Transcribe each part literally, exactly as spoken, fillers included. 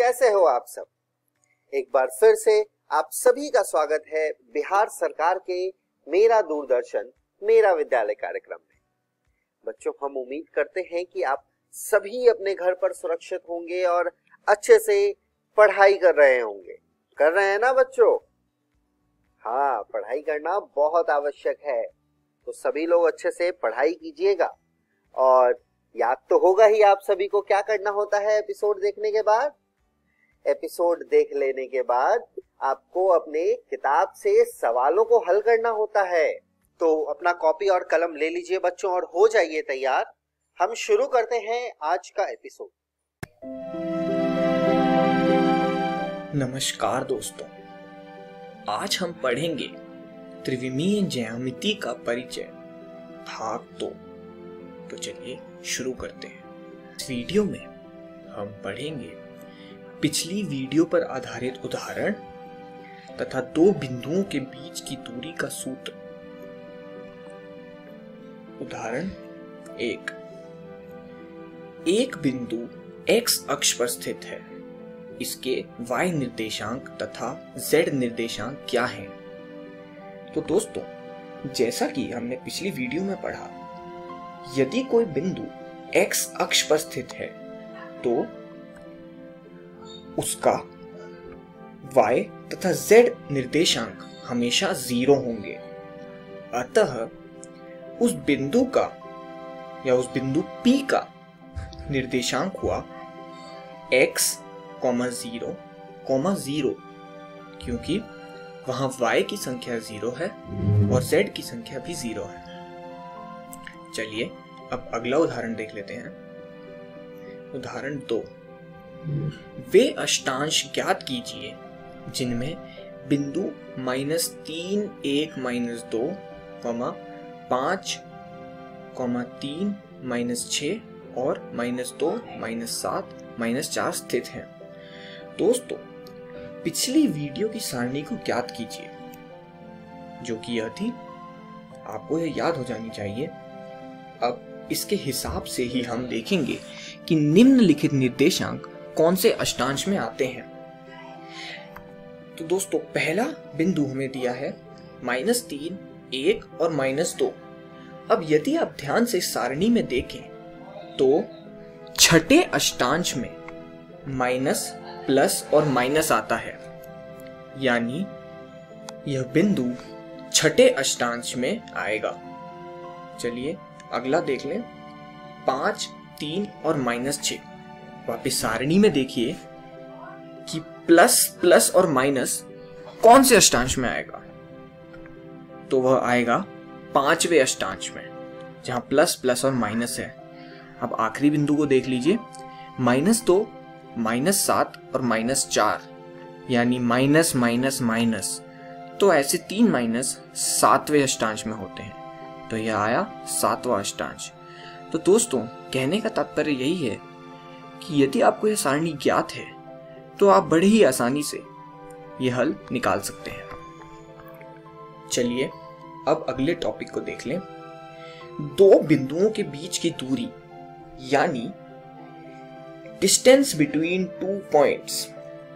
कैसे हो आप सब। एक बार फिर से आप सभी का स्वागत है बिहार सरकार के मेरा दूरदर्शन मेरा विद्यालय कार्यक्रम में। बच्चों, हम उम्मीद करते हैं कि आप सभी अपने घर पर सुरक्षित होंगे और अच्छे से पढ़ाई कर रहे होंगे। कर रहे हैं ना बच्चों? हाँ, पढ़ाई करना बहुत आवश्यक है, तो सभी लोग अच्छे से पढ़ाई कीजिएगा। और याद तो होगा ही आप सभी को क्या करना होता है एपिसोड देखने के बाद। एपिसोड देख लेने के बाद आपको अपने किताब से सवालों को हल करना होता है। तो अपना कॉपी और कलम ले लीजिए बच्चों और हो जाइए तैयार। हम शुरू करते हैं आज का एपिसोड। नमस्कार दोस्तों, आज हम पढ़ेंगे त्रिविमीय ज्यामिति का परिचय भाग दो। तो चलिए शुरू करते हैं। इस वीडियो में हम पढ़ेंगे पिछली वीडियो पर आधारित उदाहरण तथा दो बिंदुओं के बीच की दूरी का सूत्र। उदाहरण एक। एक बिंदु x अक्ष पर स्थित है। इसके y निर्देशांक तथा z निर्देशांक क्या हैं? तो दोस्तों, जैसा कि हमने पिछली वीडियो में पढ़ा, यदि कोई बिंदु x अक्ष पर स्थित है तो उसका y तथा z निर्देशांक हमेशा जीरो होंगे। अतः उस बिंदु का या उस बिंदु P का निर्देशांक हुआ x, जीरो, जीरो, क्योंकि वहां y की संख्या जीरो है और z की संख्या भी जीरो है। चलिए अब अगला उदाहरण देख लेते हैं। उदाहरण दो। वे अष्टांश ज्ञात कीजिए जिनमें बिंदु माइनस तीन एक माइनस दो कॉमा पांच कॉमा तीन माइनस छः और माइनस दो माइनस सात माइनस चार स्थित हैं। दोस्तों, पिछली वीडियो की सारणी को ज्ञात कीजिए, जो कि यह थी। आपको यह याद हो जानी चाहिए। अब इसके हिसाब से ही हम देखेंगे कि निम्नलिखित निर्देशांक कौन से अष्टांश में आते हैं। तो दोस्तों, पहला बिंदु हमें दिया है माइनस तीन, एक और माइनस दो। अब यदि आप ध्यान से सारणी में देखें तो छठे अष्टांश में माइनस, प्लस और माइनस आता है, यानी यह बिंदु छठे अष्टांश में आएगा। चलिए अगला देख लें। पांच, तीन और माइनस छः। वापिस सारणी में देखिए कि प्लस प्लस और माइनस कौन से अष्टांश में आएगा। तो वह आएगा पांचवें अष्टांश में, जहां प्लस प्लस और माइनस है। अब आखिरी बिंदु को देख लीजिए। माइनस दो, माइनस सात और माइनस चार, यानी माइनस माइनस माइनस। तो ऐसे तीन माइनस सातवें अष्टांश में होते हैं, तो यह आया सातवां अष्टांश। तो दोस्तों, कहने का तात्पर्य यही है कि यदि आपको यह सारणी ज्ञात है तो आप बड़े ही आसानी से यह हल निकाल सकते हैं। चलिए अब अगले टॉपिक को देख लें। दो बिंदुओं के बीच की दूरी, यानी डिस्टेंस बिटवीन टू पॉइंट्स।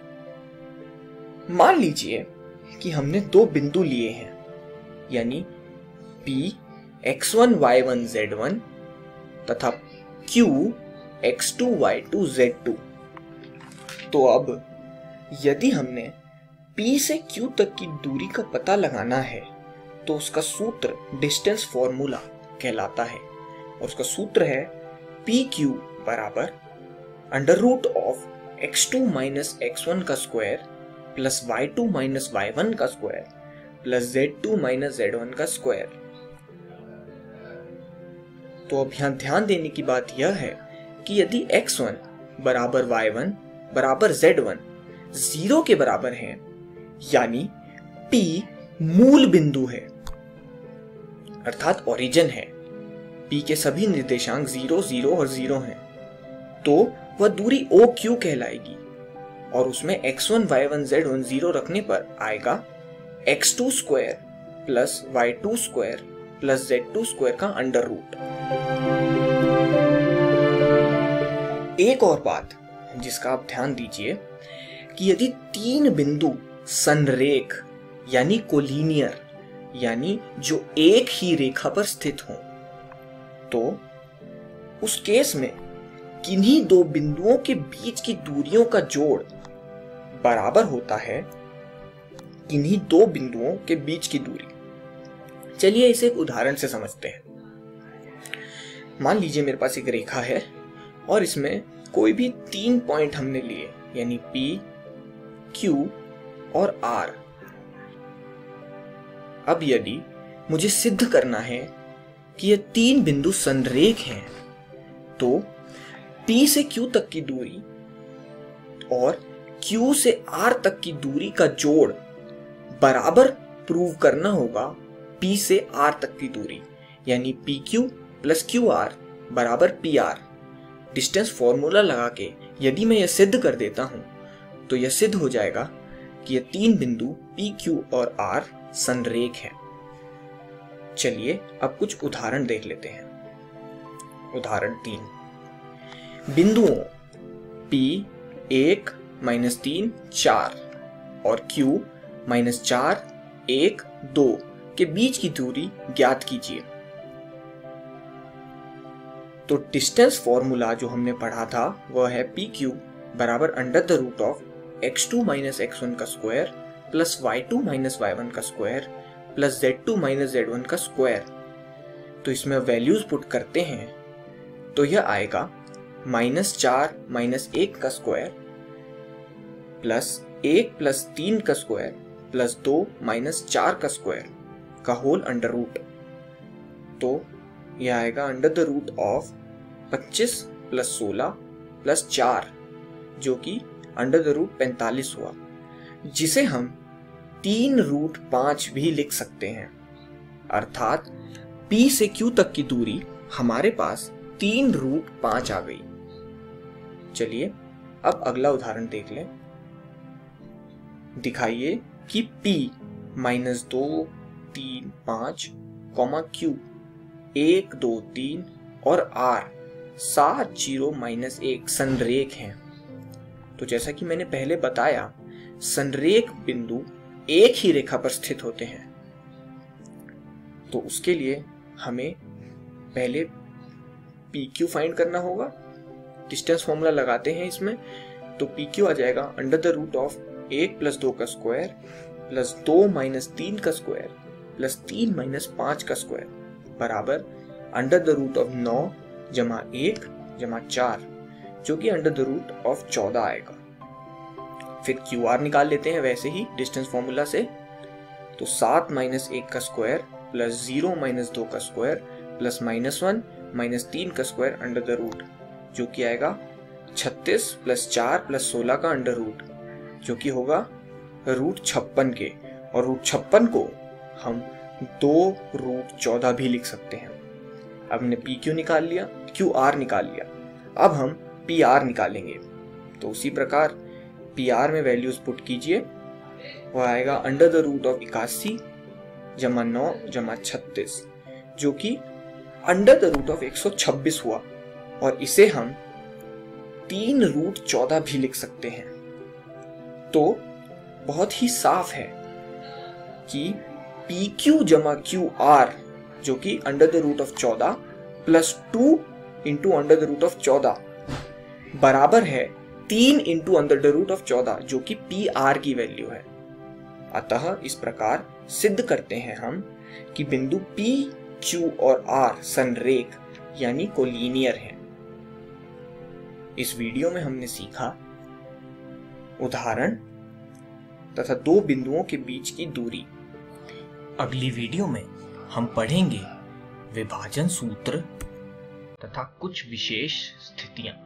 मान लीजिए कि हमने दो बिंदु लिए हैं, यानी P x one y one z one तथा Q x two y two z two. तो अब यदि हमने P से Q तक की दूरी का पता लगाना है तो उसका सूत्र डिस्टेंस फॉर्मूला कहलाता है, और उसका सूत्र है पी क्यू बराबर under root of x two minus x one का square plus y two minus y one का square plus z two minus z one का स्क्वायर। तो अब यहां ध्यान देने की बात यह है कि यदि एक्स वन बराबर वाई वन बराबर जेड वन जीरो के बराबर है, यानी P मूल बिंदु है, अर्थात ओरिजिन है, P के सभी निर्देशांक जीरो, जीरो और जीरो हैं, तो वह दूरी O Q कहलाएगी। और उसमें x one y one z one zero रखने पर आएगा x two square plus y two square plus z two square का अंडर रूट। एक और बात जिसका आप ध्यान दीजिए कि यदि तीन बिंदु संरेख यानी कोलिनियर यानी जो एक ही रेखा पर स्थित हों, तो उस केस में किन्हीं दो बिंदुओं के बीच की दूरियों का जोड़ बराबर होता है किन्हीं दो बिंदुओं के बीच की दूरी। चलिए इसे एक उदाहरण से समझते हैं। मान लीजिए मेरे पास एक रेखा है और इसमें कोई भी तीन पॉइंट हमने लिए, यानी P, Q और R। अब यदि मुझे सिद्ध करना है कि ये तीन बिंदु संरेख हैं, तो P से Q तक की दूरी और Q से R तक की दूरी का जोड़ बराबर प्रूव करना होगा P से R तक की दूरी, यानी P Q plus Q R बराबर पी आर। डिस्टेंस फॉर्मूला लगा के यदि मैं यह सिद्ध कर देता हूं, तो यह सिद्ध हो जाएगा कि ये तीन बिंदु P, Q और R संरेख हैं। चलिए अब कुछ उदाहरण देख लेते हैं। उदाहरण तीन, बिंदुओं P एक माइनस तीन चार और Q माइनस चार एक दो के बीच की दूरी ज्ञात कीजिए। तो डिस्टेंस फॉर्मूला जो हमने पढ़ा था वह है पी क्यू बराबर under the root of x two minus x one का square plus y two minus y one का square plus z two minus z one का स्क्वायर। तो इसमें वैल्यूज पुट करते हैं तो यह आएगा माइनस चार माइनस एक का स्क्वायर प्लस एक प्लस तीन का स्क्वायर प्लस दो माइनस चार का स्क्वायर का होल अंडर रूट। तो यह आएगा अंडर द रूट ऑफ पच्चीस प्लस सोलह प्लस चार, जो कि अंडर द रूट पैंतालीस हुआ, जिसे हम तीन रूट पांच भी लिख सकते हैं। अर्थात P से Q तक की दूरी हमारे पास तीन रूट पांच आ गई। चलिए अब अगला उदाहरण देख लें। दिखाइए कि P माइनस दो तीन पांच कॉमा Q एक दो तीन और R सात जीरो माइनस एक संरेख हैं। तो जैसा कि मैंने पहले बताया, संरेख बिंदु एक ही रेखा पर स्थित होते हैं। तो उसके लिए हमें पहले पी क्यू फाइंड करना होगा। डिस्टेंस फॉर्मूला लगाते हैं इसमें, तो पी क्यू आ जाएगा अंडर द रूट ऑफ एक प्लस दो का स्क्वायर प्लस दो माइनस तीन का स्क्वायर प्लस तीन माइनस पांच का स्क्वायर बराबर अंडर द रूट ऑफ नौ जमा एक जमा चार, जो कि अंडर द रूट ऑफ चौदह आएगा। फिर क्यू आर निकाल लेते हैं वैसे ही डिस्टेंस फॉर्मूला से। तो सात माइनस एक का स्क्वायर प्लस जीरो माइनस दो का square plus minus one minus तीन का स्क्वायर अंडर द रूट, जो कि आएगा छत्तीस प्लस चार प्लस सोलह का अंडर रूट, जो कि होगा रूट छप्पन के। और रूट छप्पन को हम दो रूट चौदह भी लिख सकते हैं। अब हमने पी क्यू निकाल लिया, क्यू आर निकाल लिया। अब हम पी आर निकालेंगे। तो उसी प्रकार पी आर में वैल्यूज पुट कीजिए, वह आएगा अंडर द रूट ऑफ इक्यासी जमा नौ जमा छत्तीस, जो कि अंडर द रूट ऑफ एक सौ छब्बीस हुआ। और इसे हम तीन रूट चौदह भी लिख सकते हैं। तो बहुत ही साफ है कि पी क्यू जमा क्यू आर, जो कि अंडर द रूट ऑफ चौदह plus two into under the root of चौदह बराबर है तीन into under the root of चौदह, जो कि पी आर की वैल्यू है। अतः इस प्रकार सिद्ध करते हैं हम कि बिंदु P, Q और R संरेख यानी कोलिनियर हैं। इस वीडियो में हमने सीखा उदाहरण तथा दो बिंदुओं के बीच की दूरी। अगली वीडियो में हम पढ़ेंगे विभाजन सूत्र तथा कुछ विशेष स्थितियां।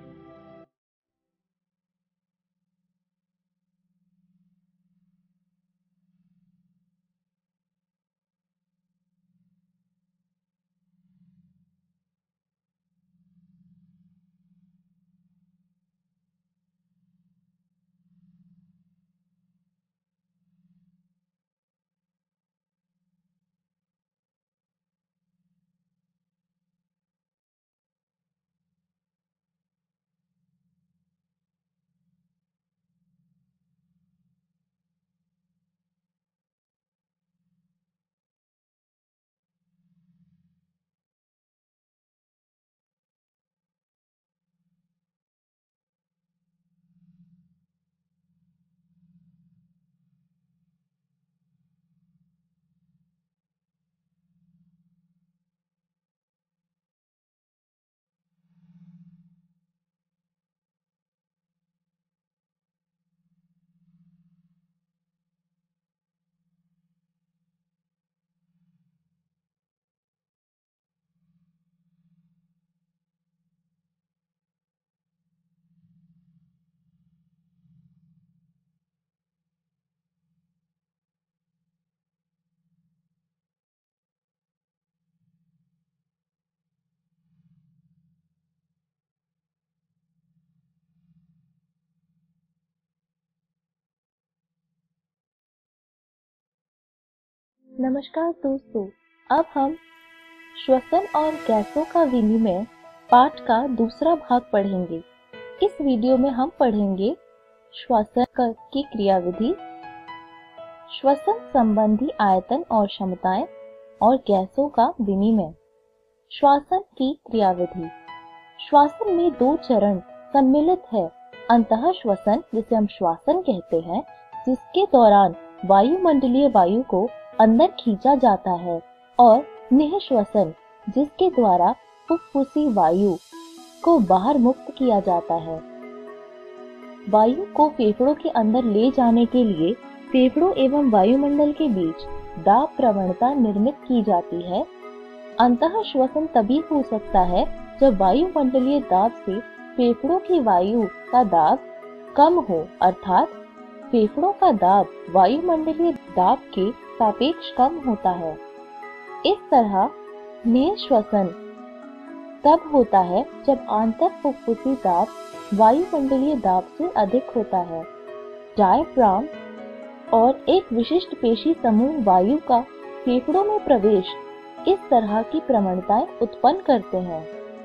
नमस्कार दोस्तों, अब हम श्वसन और गैसों का विनिमय पाठ का दूसरा भाग पढ़ेंगे। इस वीडियो में हम पढ़ेंगे श्वसन की क्रियाविधि, श्वसन संबंधी आयतन और क्षमताएं और गैसों का विनिमय। श्वसन की क्रियाविधि। श्वसन में दो चरण सम्मिलित है। अंतः श्वसन, जिसे हम श्वसन कहते हैं, जिसके दौरान वायुमंडलीय वायु को अंदर खींचा जाता है, और निःश्वसन, जिसके द्वारा फुफ्फुसी वायु को बाहर मुक्त किया जाता है। वायु को फेफड़ों के अंदर ले जाने के लिए फेफड़ों एवं वायुमंडल के बीच दाब प्रवणता निर्मित की जाती है। अंतः श्वसन तभी हो सकता है जब वायुमंडलीय दाब से फेफड़ों की वायु का दाब कम हो, अर्थात फेफड़ों का दाब वायुमंडलीय दाब के सापेक्ष कम होता है। इस तरह निःश्वसन तब होता है जब आंतर फुफ्फुसी दाब वायुमंडलीय दाब से अधिक होता है। डायफ्राम और एक विशिष्ट पेशी समूह वायु का फेफड़ों में प्रवेश इस तरह की प्रवणताएं उत्पन्न करते हैं।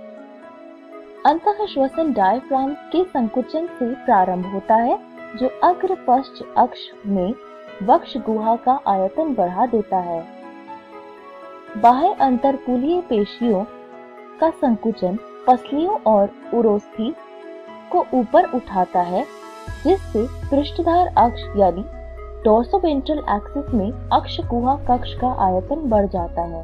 अंतः श्वसन डायफ्राम के संकुचन से प्रारंभ होता है, जो अग्र पश्च अक्ष में वक्ष गुहा का आयतन बढ़ा देता है। बाह्य अंतरकूलीय पेशियों का संकुचन पसलियों और उरोस्थि को ऊपर उठाता है, जिससे पृष्ठधार अक्ष यानी डोर्सोवेंट्रल एक्सिस में अक्ष गुहा कक्ष का आयतन बढ़ जाता है।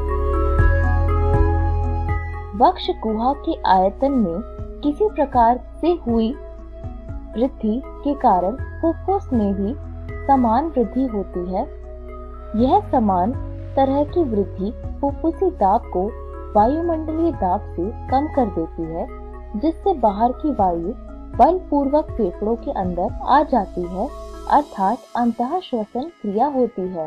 वक्ष गुहा के आयतन में किसी प्रकार से हुई वृद्धि के कारण फुफ्फुस में भी समान वृद्धि होती है। यह समान तरह की वृद्धि फुफ्फुसी दाब को वायुमंडलीय दाब से कम कर देती है, जिससे बाहर की वायु बलपूर्वक फेफड़ों के अंदर आ जाती है, अर्थात अंतः श्वसन क्रिया होती है।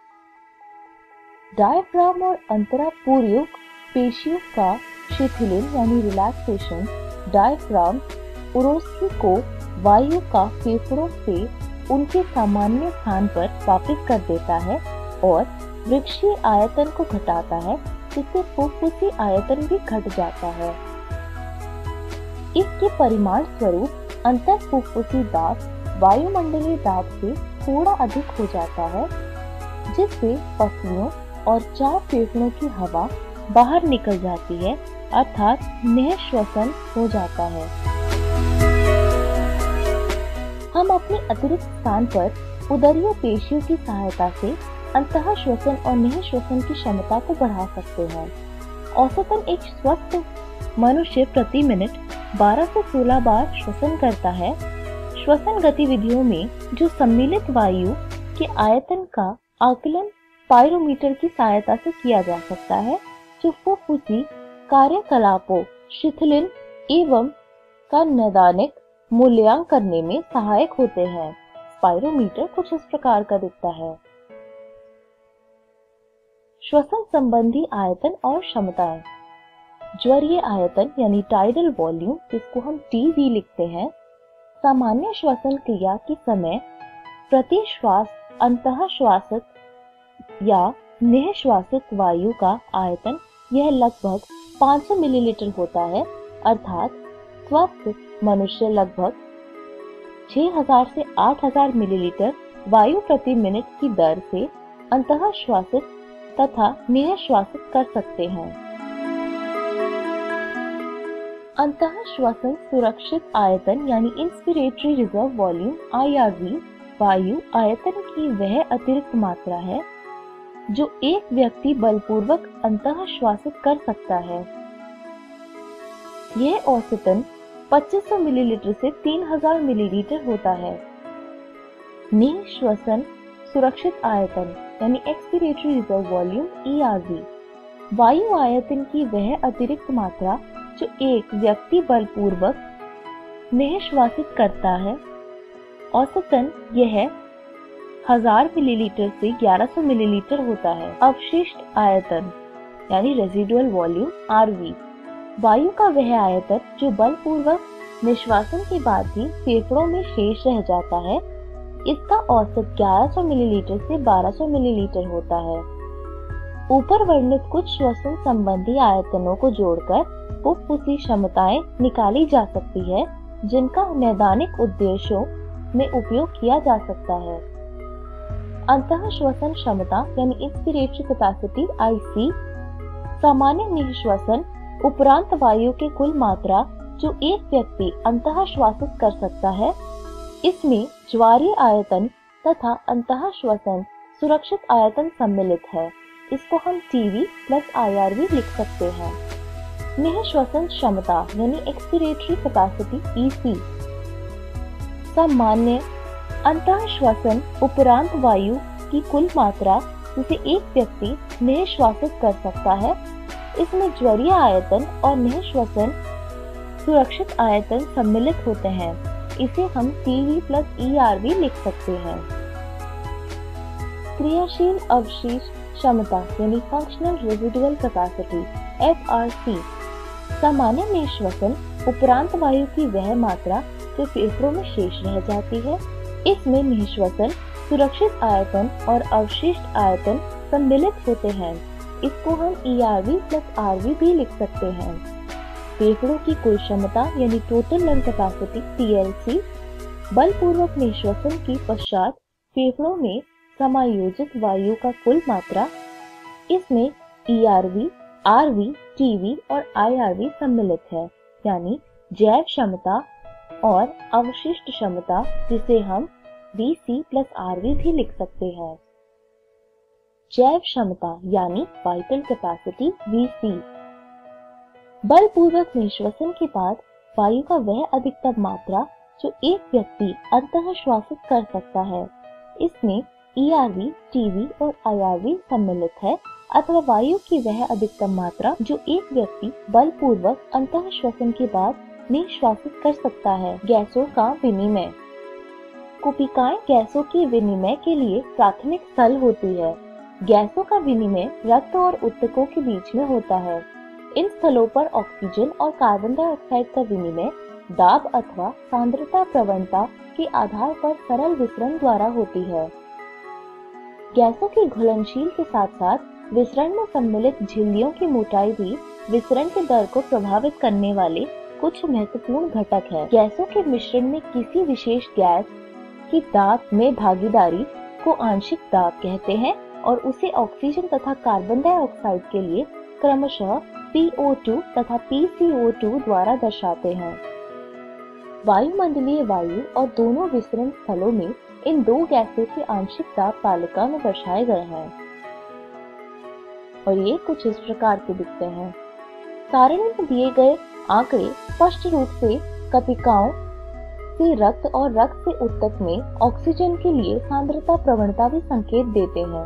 डायफ्राम और अंतरापूर्वक पेशियों का शिथिलन यानी रिलैक्सेशन डायफ्राम उरोस्थि को वायु का फेफड़ों से उनके सामान्य स्थान पर वापस कर देता है और वृक्षीय आयतन को घटाता है, जिससे फुफ्फुसी आयतन भी घट जाता है। इसके परिमाण स्वरूप अंतर फुफ्फुसी दाब वायुमंडलीय दाब से थोड़ा अधिक हो जाता है, जिससे पसलियों और चार फेफड़ों की हवा बाहर निकल जाती है, अर्थात निःश्वसन हो जाता है। हम अपने अतिरिक्त स्थान पर उदरीय पेशियों की सहायता से अंतः श्वसन और निःश्वसन की क्षमता को बढ़ा सकते हैं। औसतन एक स्वस्थ मनुष्य प्रति मिनट बारह से सोलह बार श्वसन करता है। श्वसन गतिविधियों में जो सम्मिलित वायु के आयतन का आकलन पायरोमीटर की सहायता से किया जा सकता है, जो फुफ्फुसी कार्यकलापों शिथिलन एवं का नैदानिक मूल्यांकन करने में सहायक होते हैं। स्पाइरोमीटर कुछ इस प्रकार का दिखता है। श्वसन संबंधी आयतन और क्षमताएं। ज्वरीय आयतन यानी टाइडल वॉल्यूम, जिसको हम टीवी लिखते हैं, सामान्य श्वसन क्रिया के समय प्रति श्वास अंतः श्वासित या निःश्वासित वायु का आयतन यह लगभग पाँच सौ मिलीलीटर होता है, अर्थात स्वस्थ मनुष्य लगभग छह हज़ार से आठ हज़ार मिलीलीटर वायु प्रति मिनट की दर से अंतः श्वासित तथा निःश्वासित कर सकते हैं। अंतः श्वसन सुरक्षित आयतन यानी inspiratory reserve volume I R V वायु आयतन की वह अतिरिक्त मात्रा है जो एक व्यक्ति बलपूर्वक अंतः श्वासित कर सकता है। यह औसतन पच्चीस सौ मिलीलीटर से तीन हज़ार मिलीलीटर होता है। निःश्वसन सुरक्षित आयतन यानी expiratory reserve volume E R V वायु आयतन की वह अतिरिक्त मात्रा जो एक व्यक्ति बलपूर्वक निःश्वासित करता है। औसतन यह हजार मिलीलीटर से ग्यारह सौ मिलीलीटर होता है। अवशिष्ट आयतन यानी रेजिडुअल वॉल्यूम आर वी वायु का वह आयतन जो बलपूर्वक निश्वासन के बाद भी फेफड़ों में शेष रह जाता है। इसका औसत ग्यारह सौ मिलीलीटर से बारह सौ मिलीलीटर होता है। ऊपर वर्णित कुछ श्वसन संबंधी आयतनों को जोड़कर फुफ्फुसी क्षमताएं निकाली जा सकती है, जिनका नैदानिक उद्देश्यों में उपयोग किया जा सकता है। अंतः श्वसन क्षमता यानी इंस्पिरेटरी कैपेसिटी आई सी सामान्य निःश्वसन उपरांत वायु के कुल मात्रा जो एक व्यक्ति अंतः श्वासित कर सकता है। इसमें ज्वारीय आयतन तथा अंतः श्वसन सुरक्षित आयतन सम्मिलित है। इसको हम टीवी प्लस आईआरवी लिख सकते हैं। निःश्वसन क्षमता यानी एक्सपिरेटरी कैपेसिटी ईसी सामान्य अंतः श्वसन उपरांत वायु की कुल मात्रा जिसे एक व्यक्ति निःश्वासित कर सकता है। इसमें ज्वरीय आयतन और निःश्वसन सुरक्षित आयतन सम्मिलित होते हैं। इसे हम टीवी प्लस ईआरवी लिख सकते हैं। क्रियाशील अवशेष क्षमता यानी functional residual capacity F R C सामान्य निःश्वसन उपरांत वायु की वह मात्रा जो फेफड़ों में शेष रह जाती है। इसमें निःश्वसन सुरक्षित आयतन और अवशिष्ट आयतन सम्मिलित होते हैं। इसको हम ईआरवी प्लस आरवी भी लिख सकते हैं। फेफड़ों की कुल क्षमता यानी टोटल लंग कैपेसिटी टीएलसी बलपूर्वक निःश्वसन की पश्चात फेफड़ों में समायोजित वायु का कुल मात्रा। इसमें ईआरवी, आरवी, टीवी और आईआरवी सम्मिलित है, यानी जैव क्षमता और अवशिष्ट क्षमता, जिसे हम वीसी प्लस आरवी भी लिख सकते हैं। जैव क्षमता यानी वाइटल कैपेसिटी वीसी बलपूर्वक निःश्वसन के बाद वायु का वह अधिकतम मात्रा जो एक व्यक्ति अंतः श्वासित कर सकता है। इसमें ईआरवी, टीवी और आईआरवी सम्मिलित है, अथवा वायु की वह अधिकतम मात्रा जो एक व्यक्ति बलपूर्वक अंतः श्वसन के बाद निःश्वासित कर सकता है। गैसों का विनिमय। कुपिकाएं गैसों के विनिमय के लिए प्राथमिक स्थल होती है। गैसों का विनिमय रक्त और ऊतकों के बीच में होता है। इन स्थलों पर ऑक्सीजन और कार्बन डाइऑक्साइड का विनिमय दाब अथवा सांद्रता प्रवणता के आधार पर सरल विसरण द्वारा होती है। गैसों की घुलनशील के साथ साथ विसरण में सम्मिलित झिल्लियों की मोटाई भी विसरण के दर को प्रभावित करने वाले कुछ महत्वपूर्ण घटक है। गैसों के मिश्रण में किसी विशेष गैस की दाब में भागीदारी को आंशिक दाब कहते हैं और उसे ऑक्सीजन तथा कार्बन डाइऑक्साइड के लिए क्रमशः पी ओ टू तथा पी सी ओ टू द्वारा दर्शाते हैं। वायुमंडलीय वायु और दोनों विसरण स्थलों में इन दो गैसों के आंशिक दाब तालिका में दर्शाए गए हैं और ये कुछ इस प्रकार के दिखते हैं। सारणी में दिए गए आंकड़े स्पष्ट रूप से कपिकाओं से रक्त और रक्त से ऊतक में ऑक्सीजन के लिए सांद्रता प्रवणता भी संकेत देते हैं।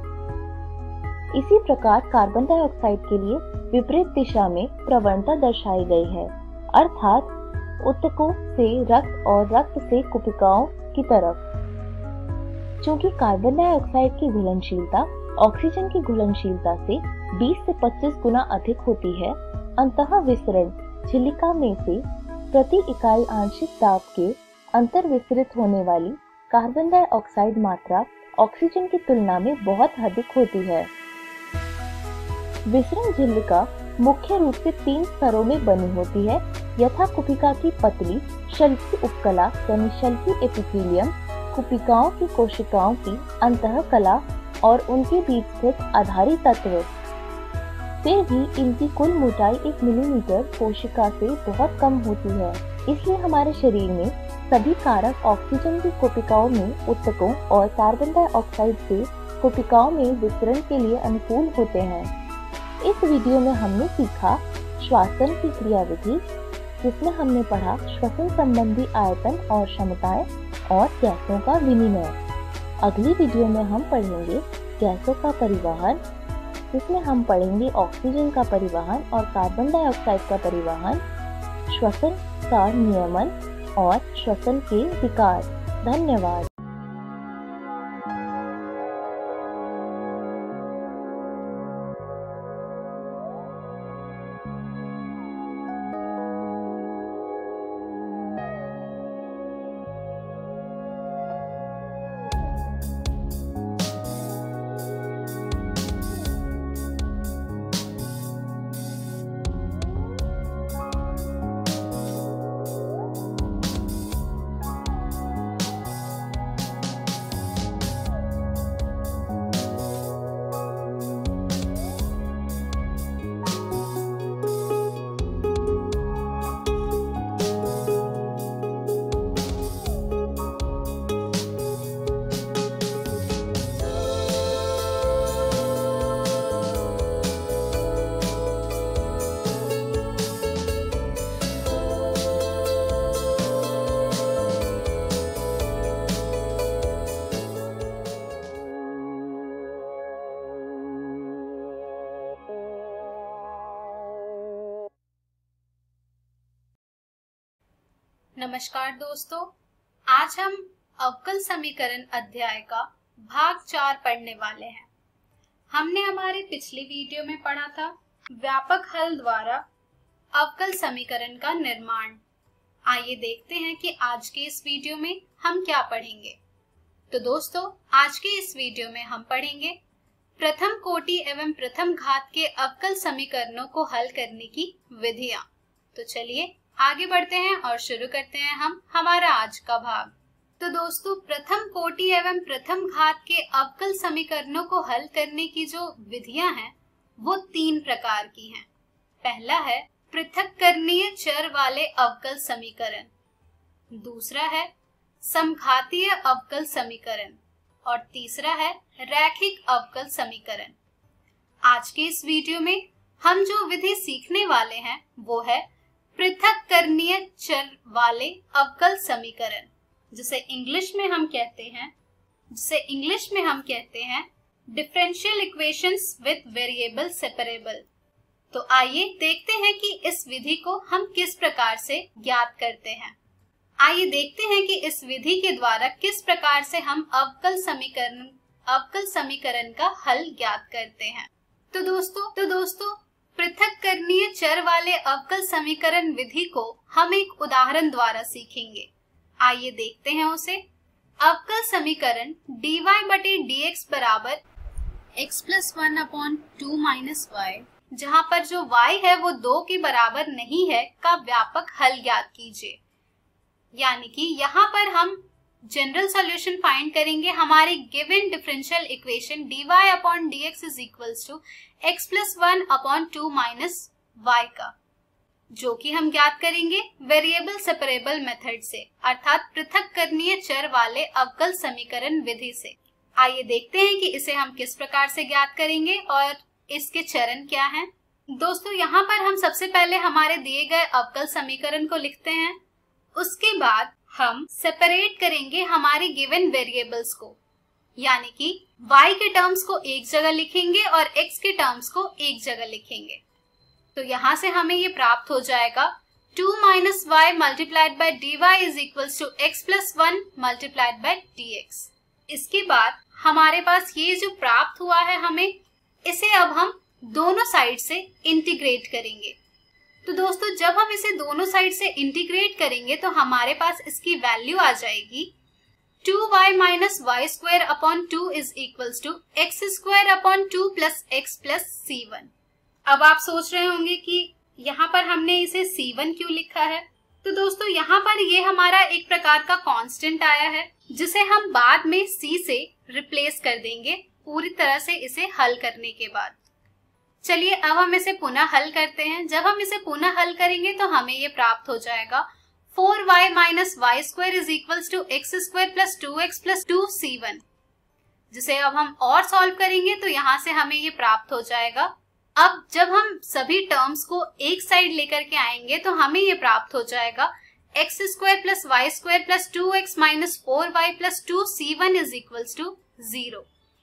इसी प्रकार कार्बन डाइऑक्साइड के लिए विपरीत दिशा में प्रवणता दर्शाई गई है, अर्थात ऊतकों से रक्त और रक्त से कुपिकाओं की तरफ। चूंकि कार्बन डाइऑक्साइड की घुलनशीलता ऑक्सीजन की घुलनशीलता से बीस से पच्चीस गुना अधिक होती है, अंतः विसरण झिल्लिका में से प्रति इकाई आंशिक दाब के अंतर विसरित होने वाली कार्बन डाइऑक्साइड मात्रा ऑक्सीजन की तुलना में बहुत अधिक होती है। विसरण झिल्लिका मुख्य रूप से तीन स्तरों में बनी होती है, यथा कुपिका की पतली शल्की उपकला यानी शल्की एपिथेलियम, कुपिकाओं की कोशिकाओं की अंतःकला और उनके बीच स्थित आधारी तत्व। फिर भी इनकी कुल मोटाई एक मिलीमीटर कोशिका से बहुत कम होती है, इसलिए हमारे शरीर में सभी कारक ऑक्सीजन की कोशिकाओं में ऊतकों और कार्बन डाइऑक्साइड से कोशिकाओं में विसरण के लिए अनुकूल होते हैं। इस वीडियो में हमने सीखा श्वासन की क्रियाविधि, जिसमें हमने पढ़ा श्वसन संबंधी आयतन और क्षमताएं और गैसों का विनिमय। अगली वीडियो में हम पढ़ेंगे गैसों का परिवहन, जिसमें हम पढ़ेंगे ऑक्सीजन का परिवहन और कार्बन डाइऑक्साइड का परिवहन, श्वसन का नियमन और श्वसन के विकार। धन्यवाद। नमस्कार दोस्तों, आज हम अवकल समीकरण अध्याय का भाग चार पढ़ने वाले हैं। हमने हमारी पिछली वीडियो में पढ़ा था व्यापक हल द्वारा अवकल समीकरण का निर्माण। आइए देखते हैं कि आज के इस वीडियो में हम क्या पढ़ेंगे। तो दोस्तों, आज के इस वीडियो में हम पढ़ेंगे प्रथम कोटि एवं प्रथम घात के अवकल समीकरणों को हल करने की विधियां। तो चलिए आगे बढ़ते हैं और शुरू करते हैं हम हमारा आज का भाग। तो दोस्तों, प्रथम कोटि एवं प्रथम घात के अवकल समीकरणों को हल करने की जो विधियां हैं वो तीन प्रकार की हैं। पहला है पृथक्करणीय चर वाले अवकल समीकरण, दूसरा है समघातीय अवकल समीकरण और तीसरा है रैखिक अवकल समीकरण। आज के इस वीडियो में हम जो विधि सीखने वाले हैं वो है पृथक्करणीय चर वाले अवकल समीकरण, जिसे इंग्लिश में हम कहते हैं जिसे इंग्लिश में हम कहते हैं differential equations with variable separable. तो आइए देखते हैं कि इस विधि को हम किस प्रकार से ज्ञात करते हैं। आइए देखते हैं कि इस विधि के द्वारा किस प्रकार से हम अवकल समीकरण अवकल समीकरण का हल ज्ञात करते हैं। तो दोस्तों तो दोस्तों पृथक्करणीय चर वाले अवकल समीकरण विधि को हम एक उदाहरण द्वारा सीखेंगे। आइए देखते हैं उसे। अवकल समीकरण dy बटे dx बराबर x plus one upon two minus y, जहाँ पर जो y है वो दो के बराबर नहीं है, का व्यापक हल ज्ञात कीजिए। यानी कि यहाँ पर हम जनरल सॉल्यूशन फाइंड करेंगे हमारी given differential equation dy upon dx is equals to x plus one upon two minus y का, जो कि हम ज्ञात करेंगे वेरिएबल सेपरेबल मेथड से, अर्थात पृथक्करणीय चर वाले अवकल समीकरण विधि से। आइए देखते हैं कि इसे हम किस प्रकार से ज्ञात करेंगे और इसके चरण क्या हैं। दोस्तों, यहाँ पर हम सबसे पहले हमारे दिए गए अवकल समीकरण को लिखते हैं। उसके बाद हम सेपरेट करेंगे हमारे गिवन वेरिएबल्स को, यानी कि y के टर्म्स को एक जगह लिखेंगे और x के टर्म्स को एक जगह लिखेंगे। तो यहाँ से हमें ये प्राप्त हो जाएगा two minus y multiplied by d y is equals to x plus one multiplied by d x. इसके बाद हमारे पास ये जो प्राप्त हुआ है हमें, इसे अब हम दोनों साइड से इंटीग्रेट करेंगे। तो दोस्तों, जब हम इसे दोनों साइड से इंटीग्रेट करेंगे तो हमारे पास इसकी वैल्यू आ जाएगी two y minus y square upon two is equals to x square upon two plus x plus c one. अब आप सोच रहे होंगे कि यहाँ पर हमने इसे सी वन क्यों लिखा है। तो दोस्तों, यहाँ पर ये हमारा एक प्रकार का कांस्टेंट आया है, जिसे हम बाद में c से रिप्लेस कर देंगे पूरी तरह से इसे हल करने के बाद। चलिए अब हम इसे पुनः हल करते हैं। जब हम इसे पुनः हल करेंगे तो हमें ये प्राप्त हो जाएगा four y minus y square is equals to x square plus two x plus two c one, जिसे अब हम और सॉल्व करेंगे तो यहाँ से हमें ये प्राप्त हो जाएगा। अब जब हम सभी टर्म्स को एक साइड लेकर के आएंगे तो हमें ये प्राप्त हो जाएगा x square plus y square plus two x minus four y plus two c one is equals to zero.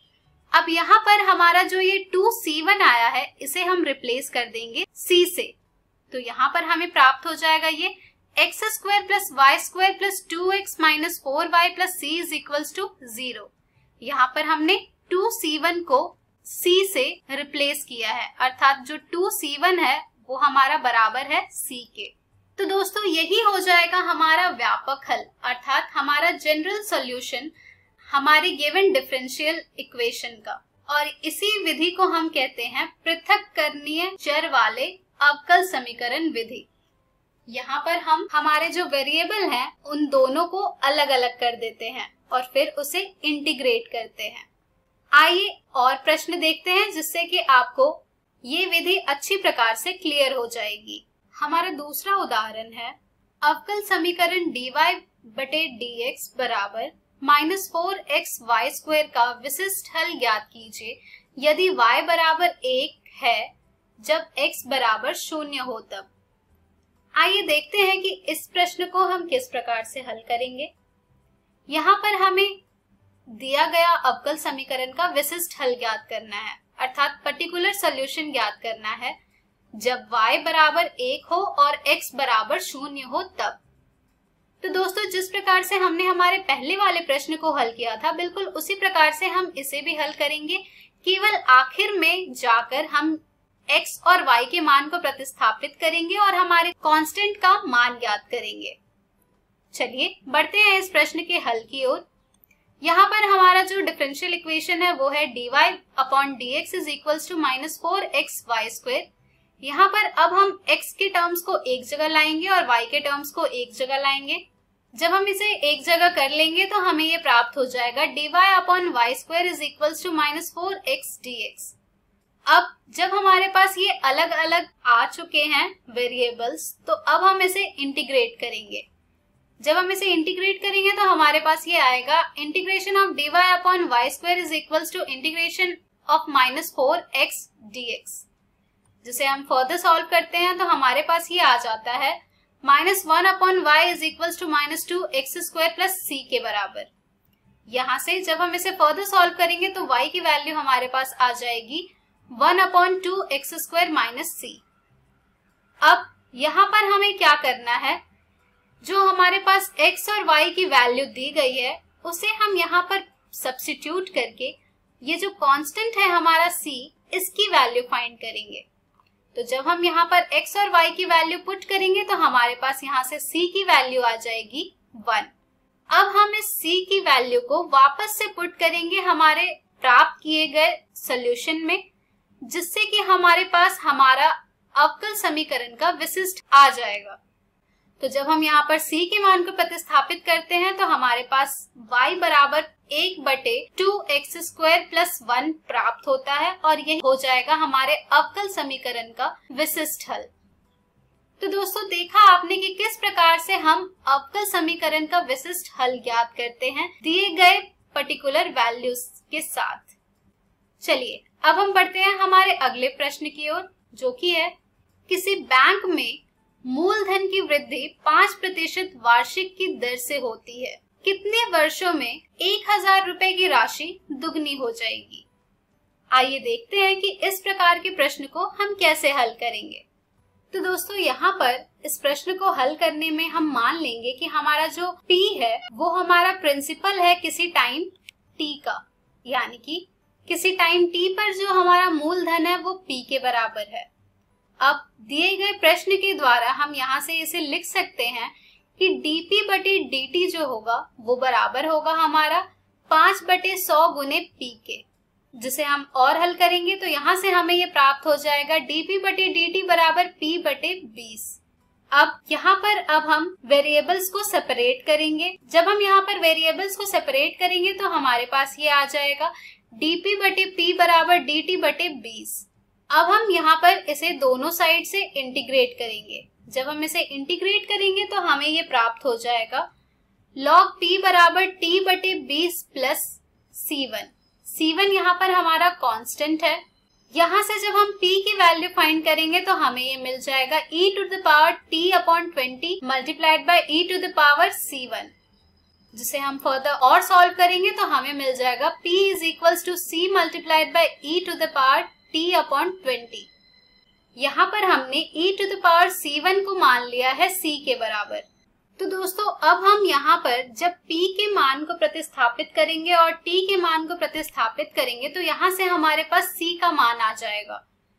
अब यहाँ पर हमारा जो ये टू सी वन आया है, इसे हम रिप्लेस कर देंगे c से। तो यहाँ पर हमें प्राप्त हो जाएगा ये x square plus y square plus two x minus four y plus c is equals to zero. यहाँ पर हमने टू सी वन को c से रिप्लेस किया है, अर्थात जो टू सी वन है वो हमारा बराबर है c के। तो दोस्तों, यही हो जाएगा हमारा व्यापक हल, अर्थात हमारा जनरल सॉल्यूशन हमारी गिवन डिफरेंशियल इक्वेशन का। और इसी विधि को हम कहते हैं पृथक्करणीय चर वाले अवकल समीकरण विधि। यहाँ पर हम हमारे जो वेरिएबल हैं उन दोनों को अलग अलग कर देते हैं और फिर उसे इंटीग्रेट करते हैं। आइए और प्रश्न देखते हैं, जिससे कि आपको ये विधि अच्छी प्रकार से क्लियर हो जाएगी। हमारा दूसरा उदाहरण है अवकल समीकरण dy बटे dx बराबर minus four x y square का विशिष्ट हल ज्ञात कीजिए यदि y बराबर एक है जब x बराबर शून्य हो तब। आइए देखते हैं कि इस प्रश्न को हम किस प्रकार से हल करेंगे। यहाँ पर हमें दिया गया अवकल समीकरण का विशिष्ट हल ज्ञात करना है, अर्थात पर्टिकुलर सॉल्यूशन ज्ञात करना है जब y बराबर एक हो और x बराबर शून्य हो तब। तो दोस्तों जिस प्रकार से हमने हमारे पहले वाले प्रश्न को हल किया था, बिल्कुल उसी प्रकार से हम इसे भी हल करेंगे। केवल आखिर में जाकर हम x और y के मान को प्रतिस्थापित करेंगे और हमारे कांस्टेंट का मान ज्ञात करेंगे। चलिए बढ़ते हैं इस प्रश्न के हल की ओर। यहाँ पर हमारा जो डिफरेंशियल इक्वेशन है वो है dy upon d x is equals to minus four x y square. यहाँ पर अब हम x के टर्म्स को एक जगह लाएंगे और y के टर्म्स को एक जगह लाएंगे। जब हम इसे एक जगह कर लेंगे तो हमें ये प्राप्त हो जाएगा dy upon y square is equals to minus four x d x. अब जब हमारे पास ये अलग अलग आ चुके हैं वेरिएबल्स, तो अब हम इसे इंटीग्रेट करेंगे। जब हम इसे इंटीग्रेट करेंगे तो हमारे पास ये आएगा integration of dy upon y square is equals to integration of minus four x d x. जिसे हम फर्दर सॉल्व करते हैं तो हमारे पास ये आ जाता है minus one upon y is equals to minus two x square plus c के बराबर। यहाँ से जब हम इसे फर्दर सॉल्व करेंगे तो y की वैल्यू हमारे पास आ जाएगी one upon two x square minus c. अब यहाँ पर हमें क्या करना है, जो हमारे पास x और y की वैल्यू दी गई है उसे हम यहाँ पर सब्स्टिट्यूट करके ये जो कांस्टेंट है हमारा c, इसकी वैल्यू फाइंड करेंगे। तो जब हम यहाँ पर x और y की वैल्यू पुट करेंगे तो हमारे पास यहाँ से c की वैल्यू आ जाएगी वन। अब हम इस c की वैल्यू को वापस से पुट करेंगे हमारे प्राप्त किए गए सोल्यूशन में, जिससे कि हमारे पास हमारा अवकल समीकरण का विशिष्ट आ जाएगा। तो जब हम यहाँ पर c के मान को प्रतिस्थापित करते हैं तो हमारे पास y बराबर एक बटे two x square plus one प्राप्त होता है और यह हो जाएगा हमारे अवकल समीकरण का विशिष्ट हल। तो दोस्तों देखा आपने कि किस प्रकार से हम अवकल समीकरण का विशिष्ट हल ज्ञात करते हैं दिए गए पर्टिकुलर वैल्यूज के साथ। चलिए अब हम बढ़ते हैं हमारे अगले प्रश्न की ओर, जो कि है किसी बैंक में मूलधन की वृद्धि पाँच प्रतिशत वार्षिक की दर से होती है, कितने वर्षों में एक हजार रुपए की राशि दुगनी हो जाएगी। आइए देखते हैं कि इस प्रकार के प्रश्न को हम कैसे हल करेंगे। तो दोस्तों यहाँ पर इस प्रश्न को हल करने में हम मान लेंगे कि हमारा जो P है वो हमारा प्रिंसिपल है किसी टाइम T का, यानी कि किसी टाइम T पर जो हमारा मूलधन है वो P के बराबर है। अब दिए गए प्रश्न के द्वारा हम यहाँ से इसे लिख सकते हैं कि dp बटे dt जो होगा वो बराबर होगा हमारा पांच बटे सौ गुने p के, जिसे हम और हल करेंगे तो यहाँ से हमें ये प्राप्त हो जाएगा dp बटे dt बराबर p बटे बीस। अब यहाँ पर अब हम वेरिएबल्स को सेपरेट करेंगे। जब हम यहाँ पर वेरिएबल्स को सेपरेट करेंगे तो हमारे पास ये आ जाएगा dp बटे p बराबर dt बटे बीस। अब हम यहाँ पर इसे दोनों साइड से इंटीग्रेट करेंगे। जब हम इसे इंटीग्रेट करेंगे तो हमें ये प्राप्त हो जाएगा log t बराबर t बटे बीस plus c one. C one यहाँ पर हमारा कांस्टेंट है। यहाँ से जब हम p की वैल्यू फाइंड करेंगे तो हमें ये मिल जाएगा e to the power t upon twenty multiplied by e to the power c one, जिसे हम फर्दर और सॉल्व करेंगे तो हमें मिल जाएगा p is equals to c multiplied by e to the power t upon twenty. यहाँ पर हमने e to the power c one को मान लिया है c के बराबर। तो दोस्तों अब हम यहाँ पर जब p के मान को प्रतिस्थापित करेंगे और t के मान को प्रतिस्थापित करेंगे तो यहाँ से हमारे पास c का मान आ जाएगा।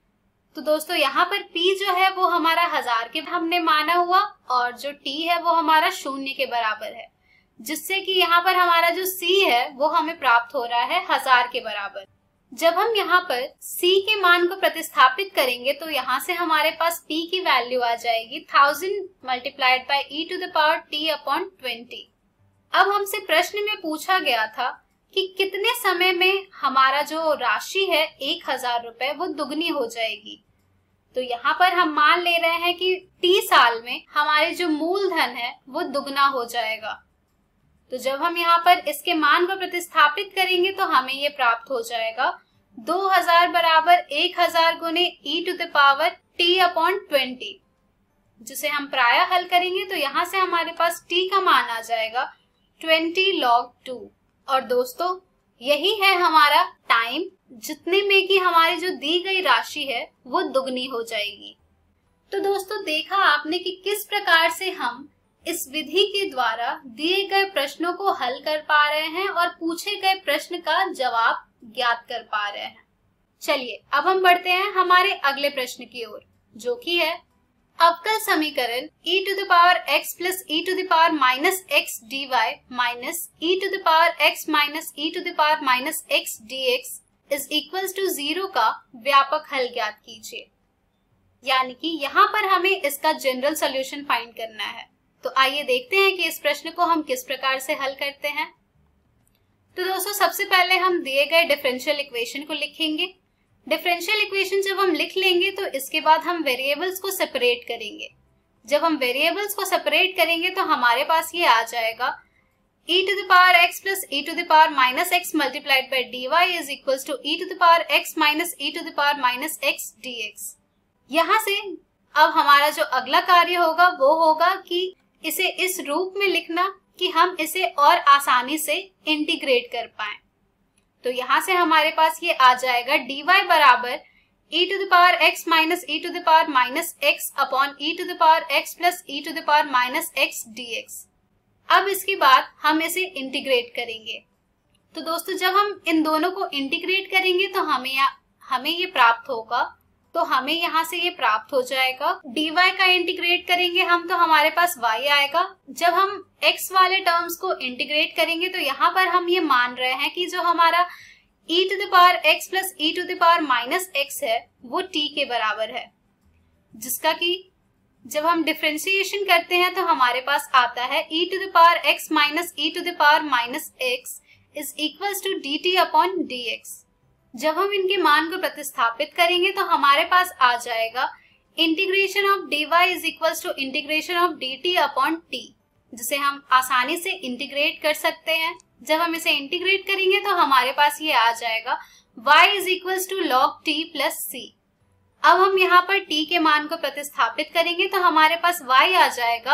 तो दोस्तों यहाँ पर p जो है वो हमारा हजार के हमने माना हुआ और जो t है वो हमारा शून्य के बराबर है, जिससे कि यहाँ पर हमारा जो c है वो हमें प्राप्त हो रहा है हजार के बराबर। जब हम यहाँ पर c के मान को प्रतिस्थापित करेंगे तो यहाँ से हमारे पास p की वैल्यू आ जाएगी thousand multiplied by e to the power t upon twenty. अब हमसे प्रश्न में पूछा गया था कि कितने समय में हमारा जो राशि है एक हजार रुपए वो दुगनी हो जाएगी। तो यहाँ पर हम मान ले रहे हैं कि t साल में हमारे जो मूलधन है वो दुगना हो जाएगा। तो जब हम यहाँ पर इसके मान को प्रतिस्थापित करेंगे तो हमें ये प्राप्त हो जाएगा दो हजार बराबर एक हजार गुने e to the power t upon twenty, जिसे हम प्राय हल करेंगे तो यहाँ से हमारे पास t का मान आ जाएगा ट्वेंटी लॉग टू। और दोस्तों यही है हमारा टाइम, जितने में कि हमारी जो दी गई राशि है वो दुगनी हो जाएगी। तो दोस्तों देखा आपने कि किस प्रकार से हम इस विधि के द्वारा दिए गए प्रश्नों को हल कर पा रहे हैं और पूछे गए प्रश्न का जवाब ज्ञात कर पा रहे हैं। चलिए अब हम बढ़ते हैं हमारे अगले प्रश्न की ओर, जो कि है अवकल समीकरण e to the power x plus e to the power minus x dy minus e to the power x minus e to the power minus x dx is equals to zero का व्यापक हल ज्ञात कीजिए। यानी कि यहाँ पर हमें इसका जनरल सॉल्यूशन फाइंड करना है। तो आइए देखते हैं कि इस प्रश्न को हम किस प्रकार से हल करते हैं। तो दोस्तों सबसे पहले हम दिए गए डिफरेंशियल इक्वेशन को लिखेंगे। डिफरेंशियल इक्वेशन जब हम लिख लेंगे तो इसके बाद हम वेरिएबल्स को सेपरेट करेंगे। जब हम वेरिएबल्स को सेपरेट करेंगे तो हमारे पास ये आ जाएगा e to the power x plus e to the power minus x multiplied by dy is equals to e to the power x minus e to the power minus x dx। यहाँ से अब हमारा जो अगला कार्य होगा वो होगा कि इसे इस रूप में लिखना कि हम इसे और आसानी से इंटीग्रेट कर पाएं। तो यहाँ से हमारे पास ये आ जाएगा dy बराबर e to the power x minus e to the power minus x upon e to the power x plus e to the power minus x dx। अब इसके बाद हम इसे इंटीग्रेट करेंगे। तो दोस्तों जब हम इन दोनों को इंटीग्रेट करेंगे तो हमें हमें ये प्राप्त होगा। तो हमें यहाँ से ये प्राप्त हो जाएगा। dy का इंटीग्रेट करेंगे हम तो हमारे पास y आएगा। जब हम x वाले टर्म्स को इंटीग्रेट करेंगे तो यहाँ पर हम ये मान रहे हैं कि जो हमारा e to the power x plus e to the power minus x है वो t के बराबर है, जिसका कि जब हम डिफरेंशिएशन करते हैं तो हमारे पास आता है e to the power x minus e to the power minus x is equals to dt upon dx। जब हम इनके मान को प्रतिस्थापित करेंगे तो हमारे पास आ जाएगा integration of dy is equals to integration of dt upon t, जिसे हम आसानी से इंटीग्रेट कर सकते हैं। जब हम इसे इंटीग्रेट करेंगे तो हमारे पास ये आ जाएगा y is equals to log t plus c। अब हम यहाँ पर t के मान को प्रतिस्थापित करेंगे तो हमारे पास y आ जाएगा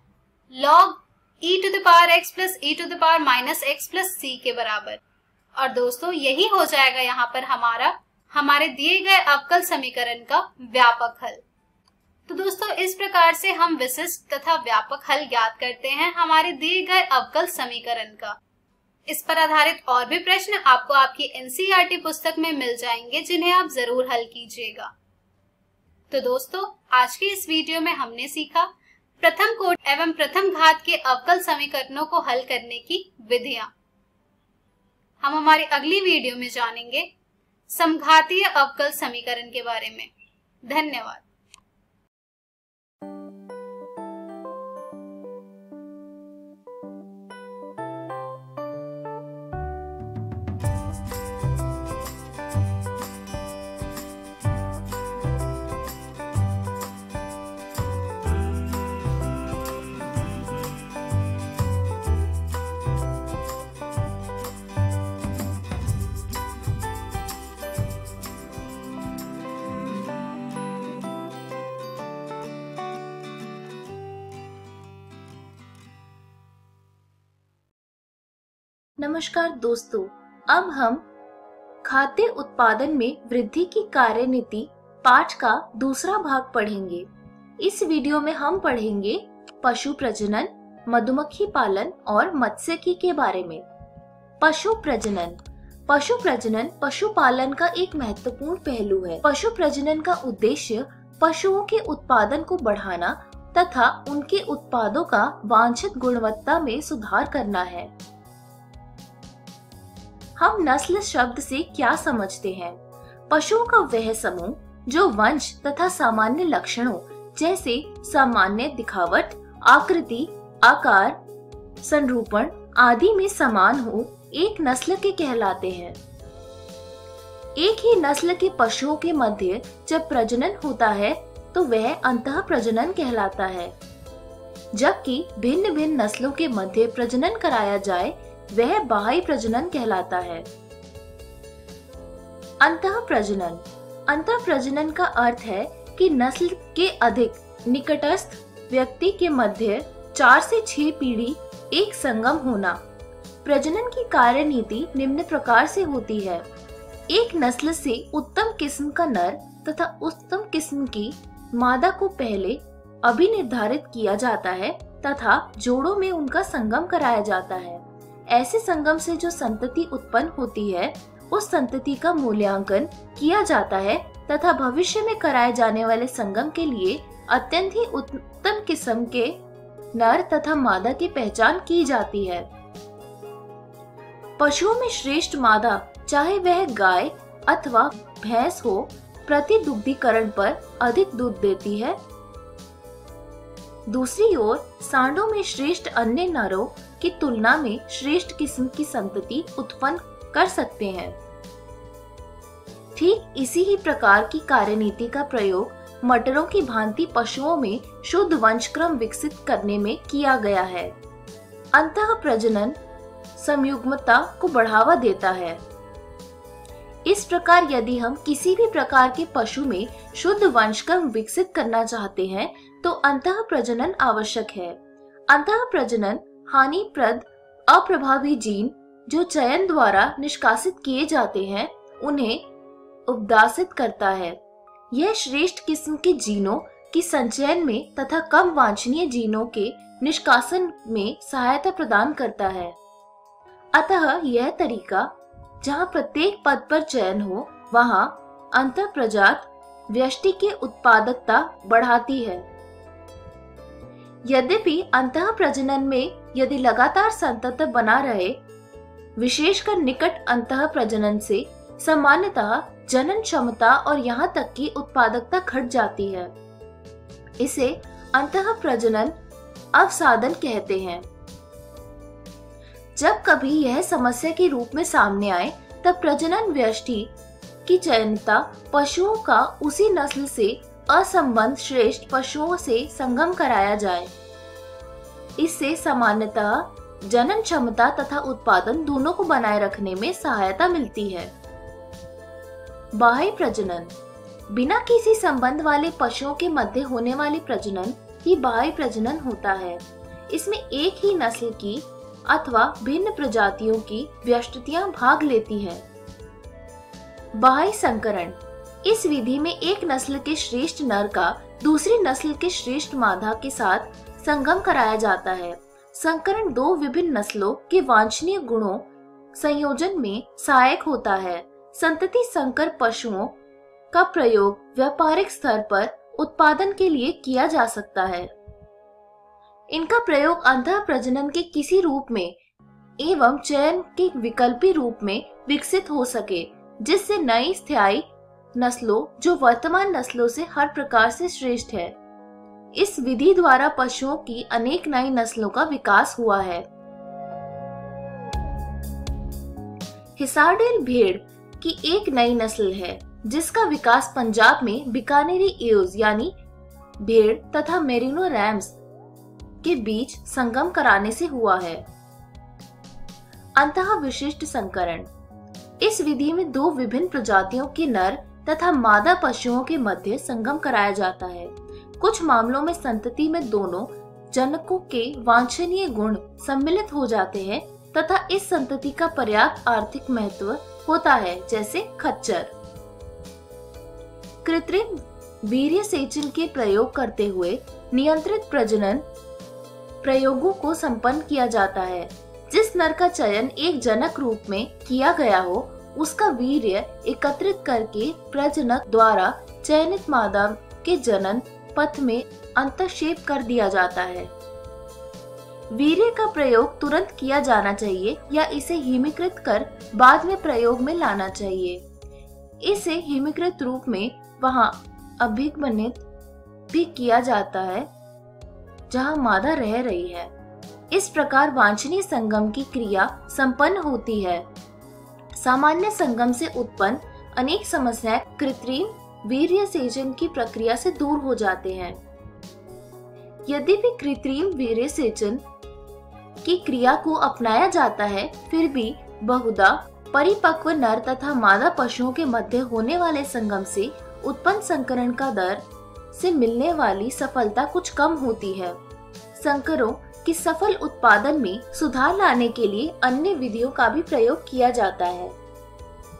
log e to the power x plus e to the power minus x plus c के बराबर। और दोस्तों यही हो जाएगा यहाँ पर हमारा हमारे दिए गए अवकल समीकरण का व्यापक हल। तो दोस्तों इस प्रकार से हम विशिष्ट तथा व्यापक हल ज्ञात करते हैं हमारे दिए गए अवकल समीकरण का। इस पर आधारित और भी प्रश्न आपको आपकी एनसीईआरटी पुस्तक में मिल जाएंगे, जिन्हें आप जरूर हल कीजिएगा। तो दोस्तों आज के इस वीडियो में हमने सीखा प्रथम कोटि एवं प्रथम घात के अवकल समीकरणों को हल करने की विधियां। हम हमारी अगली वीडियो में जानेंगे समघातीय अवकल समीकरण के बारे में। धन्यवाद। नमस्कार दोस्तों, अब हम खाद्य उत्पादन में वृद्धि की कार्यनीति पाठ का दूसरा भाग पढ़ेंगे। इस वीडियो में हम पढ़ेंगे पशु प्रजनन, मधुमक्खी पालन और मत्स्यिकी के बारे में। पशु प्रजनन पशु प्रजनन पशुपालन का एक महत्वपूर्ण पहलू है। पशु प्रजनन का उद्देश्य पशुओं के उत्पादन को बढ़ाना तथा उनके उत्पादों का वांछित गुणवत्ता में सुधार करना है। हम नस्ल शब्द से क्या समझते हैं? पशुओं का वह समूह जो वंश तथा सामान्य लक्षणों जैसे सामान्य दिखावट, आकृति, आकार, संरूपण आदि में समान हो, एक नस्ल के कहलाते हैं। एक ही नस्ल के पशुओं के मध्य जब प्रजनन होता है तो वह अंतः प्रजनन कहलाता है। जबकि भिन्न भिन्न नस्लों के मध्य प्रजनन कराया जाए वह बाह्य प्रजनन कहलाता है। अंतः प्रजनन अंतः प्रजनन का अर्थ है कि नस्ल के अधिक निकटस्थ व्यक्ति के मध्य चार से छह पीढ़ी एक संगम होना। प्रजनन की कार्यनीति निम्न प्रकार से होती है। एक नस्ल से उत्तम किस्म का नर तथा उत्तम किस्म की मादा को पहले अभिनिर्धारित किया जाता है तथा जोड़ों में उनका संगम कराया जाता है। ऐसे संगम से जो संतति उत्पन्न होती है उस संतति का मूल्यांकन किया जाता है तथा भविष्य में कराए जाने वाले संगम के लिए अत्यंत ही उत्तम किस्म के नर तथा मादा की पहचान की जाती है। पशुओं में श्रेष्ठ मादा, चाहे वह गाय अथवा भैंस हो, प्रति दुग्धीकरण पर अधिक दूध देती है। दूसरी ओर सांडों में श्रेष्ठ अन्य नरों की तुलना में श्रेष्ठ किस्म की संतति उत्पन्न कर सकते हैं। ठीक इसी ही प्रकार की कार्यनीति का प्रयोग मटरों की भांति पशुओं में शुद्ध वंशक्रम विकसित करने में किया गया है। अंतः प्रजनन संयुग्मता को बढ़ावा देता है। इस प्रकार यदि हम किसी भी प्रकार के पशु में शुद्ध वंशक्रम विकसित करना चाहते हैं तो अंतः प्रजनन आवश्यक है। अंतः प्रजनन हानिप्रद अप्रभावी जीन जो चयन द्वारा निष्कासित किए जाते हैं उन्हें उपदासित करता है। यह श्रेष्ठ किस्म के जीनों की संचयन में तथा कम वांछनीय जीनों के निष्कासन में सहायता प्रदान करता है। अतः यह तरीका जहाँ प्रत्येक पद पर चयन हो वहाँ अंतः प्रजात व्यष्टि की उत्पादकता बढ़ाती है। यद्यपि अंतः प्रजनन में यदि लगातार संतत बना रहे, विशेषकर निकट अंतः प्रजनन से सामान्यतः जनन क्षमता और यहाँ तक कि उत्पादकता घट जाती है। इसे अंतः प्रजनन अवसादन कहते हैं। जब कभी यह समस्या के रूप में सामने आए तब प्रजनन व्यष्टि की चयनिता पशुओं का उसी नस्ल से असंबद्ध श्रेष्ठ पशुओं से संगम कराया जाए। इससे सामान्यतः जनन क्षमता तथा उत्पादन दोनों को बनाए रखने में सहायता मिलती है। बाह्य प्रजनन बिना किसी संबंध वाले पशुओं के मध्य होने वाली प्रजनन ही बाह्य प्रजनन होता है। इसमें एक ही नस्ल की अथवा भिन्न प्रजातियों की व्यष्टियां भाग लेती हैं। बाह्य संकरण इस विधि में एक नस्ल के श्रेष्ठ नर का दूसरी नस्ल के श्रेष्ठ मादा के साथ संगम कराया जाता है। संकरण दो विभिन्न नस्लों के वांछनीय गुणों संयोजन में सहायक होता है। संतति संकर पशुओं का प्रयोग व्यापारिक स्तर पर उत्पादन के लिए किया जा सकता है। इनका प्रयोग अंतः प्रजनन के किसी रूप में एवं चयन के विकल्पी रूप में विकसित हो सके, जिससे नई स्थायी नस्लों जो वर्तमान नस्लों से हर प्रकार से श्रेष्ठ है। इस विधि द्वारा पशुओं की अनेक नई नस्लों का विकास हुआ है। हिसारडेल भेड़ की एक नई नस्ल है जिसका विकास पंजाब में बीकानेरी एव्स यानी भेड़ तथा मेरिनो रैम्स के बीच संगम कराने से हुआ है। अंतः विशिष्ट संकरण इस विधि में दो विभिन्न प्रजातियों के नर तथा मादा पशुओं के मध्य संगम कराया जाता है। कुछ मामलों में संतति में दोनों जनकों के वांछनीय गुण सम्मिलित हो जाते हैं तथा इस संतति का पर्याप्त आर्थिक महत्व होता है, जैसे खच्चर। कृत्रिम वीर्य सेचन के प्रयोग करते हुए नियंत्रित प्रजनन प्रयोगों को संपन्न किया जाता है। जिस नर का चयन एक जनक रूप में किया गया हो उसका वीर्य एकत्रित करके प्रजनक द्वारा चयनित मादा के जनन पथ में अंतःक्षेप कर दिया जाता है। वीर्य का प्रयोग तुरंत किया जाना चाहिए या इसे हिमीकृत कर बाद में प्रयोग में लाना चाहिए। इसे हिमीकृत रूप में वहां अभिगमनित भी किया जाता है जहां मादा रह रही है। इस प्रकार वांछनीय संगम की क्रिया संपन्न होती है। सामान्य संगम से उत्पन्न अनेक समस्याएं कृत्रिम वीर्य सेचन की प्रक्रिया से दूर हो जाते हैं। यद्यपि कृत्रिम वीर्य सेचन की क्रिया को अपनाया जाता है, फिर भी बहुधा परिपक्व नर तथा मादा पशुओं के मध्य होने वाले संगम से उत्पन्न संकरण का दर से मिलने वाली सफलता कुछ कम होती है। संकरों कि सफल उत्पादन में सुधार लाने के लिए अन्य विधियों का भी प्रयोग किया जाता है।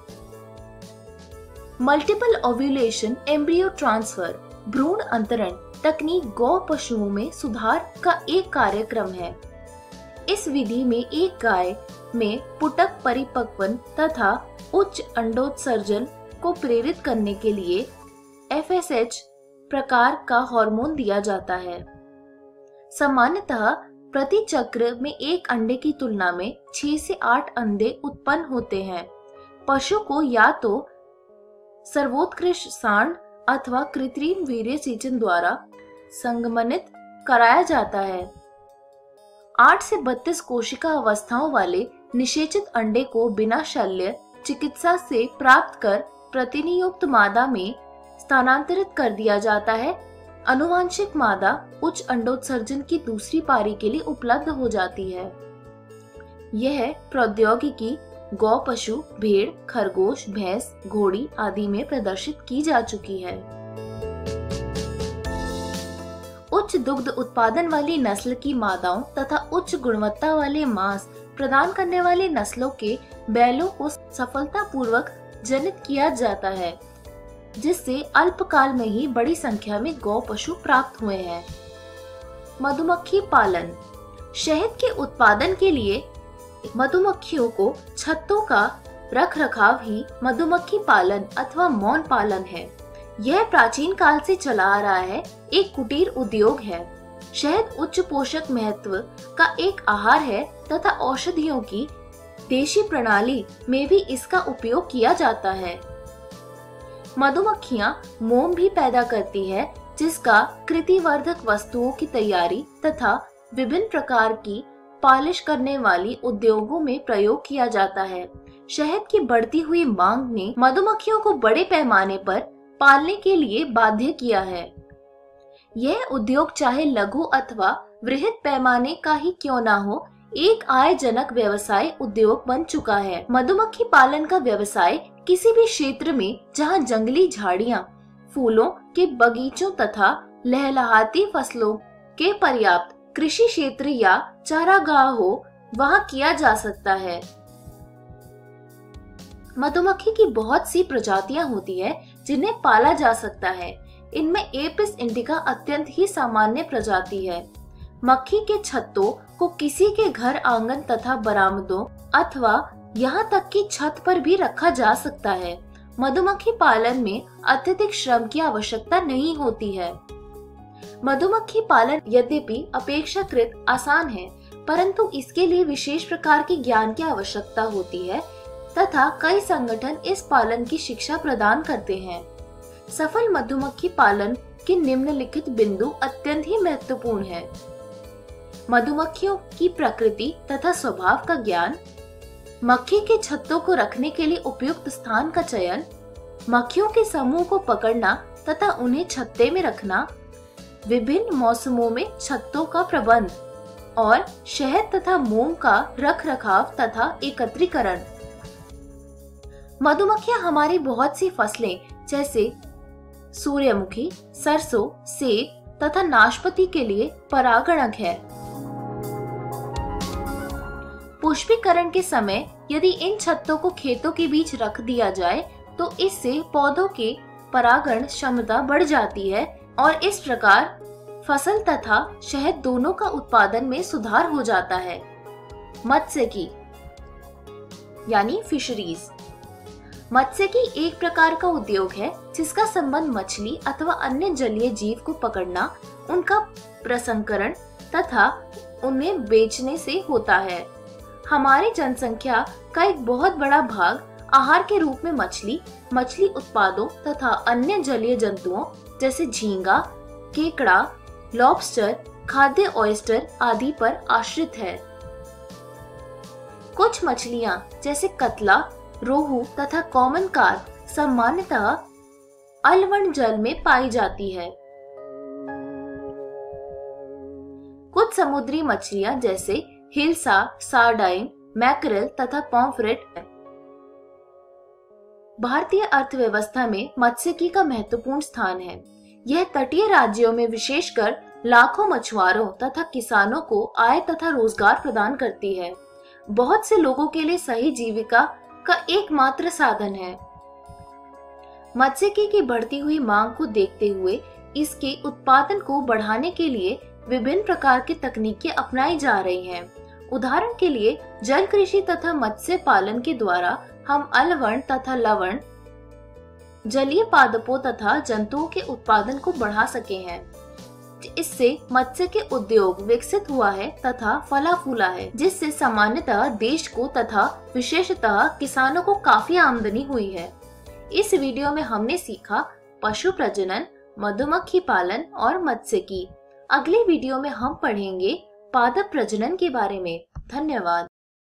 मल्टीपल ओव्यूलेशन एम्ब्रियो ट्रांसफर भ्रूण अंतरण तकनीक गौ पशुओं में सुधार का एक कार्यक्रम है। इस विधि में एक गाय में पुटक परिपक्वन तथा उच्च अंडोत्सर्जन को प्रेरित करने के लिए एफ एस एच प्रकार का हार्मोन दिया जाता है। सामान्यतः प्रति चक्र में एक अंडे की तुलना में छह से आठ अंडे उत्पन्न होते हैं। पशु को या तो सर्वोत्कृष्ट सांड अथवा कृत्रिम वीर्य सेचन द्वारा संगमनित कराया जाता है। आठ से बत्तीस कोशिका अवस्थाओं वाले निषेचित अंडे को बिना शल्य चिकित्सा से प्राप्त कर प्रतिनियुक्त मादा में स्थानांतरित कर दिया जाता है। अनुवांशिक मादा उच्च अंडोत्सर्जन की दूसरी पारी के लिए उपलब्ध हो जाती है। यह प्रौद्योगिकी गौ पशु, भेड़, खरगोश, भैंस, घोड़ी आदि में प्रदर्शित की जा चुकी है। उच्च दुग्ध उत्पादन वाली नस्ल की मादाओं तथा उच्च गुणवत्ता वाले मांस प्रदान करने वाली नस्लों के बैलों को सफलतापूर्वक जनित किया जाता है, जिससे अल्पकाल में ही बड़ी संख्या में गौ पशु प्राप्त हुए हैं। मधुमक्खी पालन। शहद के उत्पादन के लिए मधुमक्खियों को छत्तों का रख रखाव ही मधुमक्खी पालन अथवा मौन पालन है। यह प्राचीन काल से चला आ रहा है, एक कुटीर उद्योग है। शहद उच्च पोषक महत्व का एक आहार है तथा औषधियों की देशी प्रणाली में भी इसका उपयोग किया जाता है। मधुमक्खियां मोम भी पैदा करती है, जिसका कृतिवर्धक वस्तुओं की तैयारी तथा विभिन्न प्रकार की पॉलिश करने वाली उद्योगों में प्रयोग किया जाता है। शहद की बढ़ती हुई मांग ने मधुमक्खियों को बड़े पैमाने पर पालने के लिए बाध्य किया है। यह उद्योग चाहे लघु अथवा वृहद पैमाने का ही क्यों ना हो, एक आयजनक व्यवसाय उद्योग बन चुका है। मधुमक्खी पालन का व्यवसाय किसी भी क्षेत्र में जहां जंगली झाड़ियां, फूलों के बगीचों तथा लहलहाती फसलों के पर्याप्त कृषि क्षेत्र या चारागाह हो, वहां किया जा सकता है। मधुमक्खी की बहुत सी प्रजातियां होती है जिन्हें पाला जा सकता है। इनमें एपिस इंडिका अत्यंत ही सामान्य प्रजाति है। मक्खी के छत्तों को किसी के घर आंगन तथा बरामदों अथवा यहाँ तक कि छत पर भी रखा जा सकता है। मधुमक्खी पालन में अत्यधिक श्रम की आवश्यकता नहीं होती है। मधुमक्खी पालन यद्यपि अपेक्षाकृत आसान है, परंतु इसके लिए विशेष प्रकार के ज्ञान की आवश्यकता होती है तथा कई संगठन इस पालन की शिक्षा प्रदान करते हैं। सफल मधुमक्खी पालन के निम्नलिखित बिंदु अत्यंत ही महत्वपूर्ण है। मधुमक्खियों की प्रकृति तथा स्वभाव का ज्ञान, मक्खी के छत्तों को रखने के लिए उपयुक्त स्थान का चयन, मक्खियों के समूह को पकड़ना तथा उन्हें छत्ते में रखना, विभिन्न मौसमों में छत्तों का प्रबंध और शहद तथा मोम का रख रखाव तथा एकत्रीकरण। मधुमक्खियां हमारी बहुत सी फसलें जैसे सूर्यमुखी, सरसों, सेब तथा नाशपाती के लिए परागणक है। पुष्पीकरण के समय यदि इन छत्तों को खेतों के बीच रख दिया जाए तो इससे पौधों के परागण क्षमता बढ़ जाती है और इस प्रकार फसल तथा शहद दोनों का उत्पादन में सुधार हो जाता है। मत्स्यिकी यानी फिशरीज। मत्स्यिकी एक प्रकार का उद्योग है जिसका संबंध मछली अथवा अन्य जलीय जीव को पकड़ना, उनका प्रसंस्करण तथा उन्हें बेचने से होता है। हमारी जनसंख्या का एक बहुत बड़ा भाग आहार के रूप में मछली, मछली उत्पादों तथा अन्य जलीय जंतुओं जैसे झींगा, केकड़ा, लॉबस्टर, खाद्य ऑयस्टर आदि पर आश्रित है। कुछ मछलियां जैसे कतला, रोहू तथा कॉमन कार्प सामान्यतः अलवण जल में पाई जाती है। कुछ समुद्री मछलियां जैसे हिल्सा, सार्डाइन, मैकरेल तथा पॉम्फ्रेट। भारतीय अर्थव्यवस्था में मत्स्यिकी का महत्वपूर्ण स्थान है। यह तटीय राज्यों में विशेषकर लाखों मछुआरों तथा किसानों को आय तथा रोजगार प्रदान करती है। बहुत से लोगों के लिए सही जीविका का एकमात्र साधन है। मत्स्यिकी की बढ़ती हुई मांग को देखते हुए इसके उत्पादन को बढ़ाने के लिए विभिन्न प्रकार की तकनीकें अपनाई जा रही हैं। उदाहरण के लिए जल कृषि तथा मत्स्य पालन के द्वारा हम अलवर्ण तथा लवण जलीय पादपों तथा जंतुओं के उत्पादन को बढ़ा सके हैं। इससे मत्स्य के उद्योग विकसित हुआ है तथा फला फूला है, जिससे सामान्यतः देश को तथा विशेषतः किसानों को काफी आमदनी हुई है। इस वीडियो में हमने सीखा पशु प्रजनन, मधुमक्खी पालन और मत्स्य की। अगले वीडियो में हम पढ़ेंगे पादप प्रजनन के बारे में। धन्यवाद।